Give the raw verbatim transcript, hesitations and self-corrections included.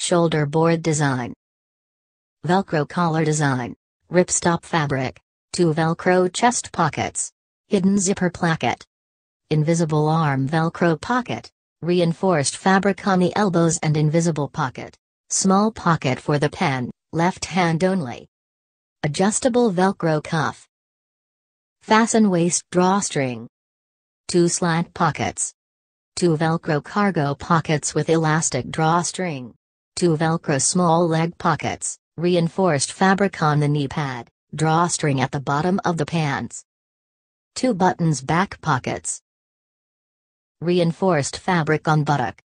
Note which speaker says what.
Speaker 1: shoulder board design. Velcro collar design. Ripstop fabric. Two Velcro chest pockets. Hidden zipper placket. Invisible arm Velcro pocket. Reinforced fabric on the elbows and invisible pocket. Small pocket for the pen, left hand only. Adjustable Velcro cuff. Fasten waist drawstring. Two slant pockets. Two Velcro cargo pockets with elastic drawstring. Two Velcro small leg pockets, reinforced fabric on the knee pad, drawstring at the bottom of the pants. Two buttons back pockets. Reinforced fabric on buttock.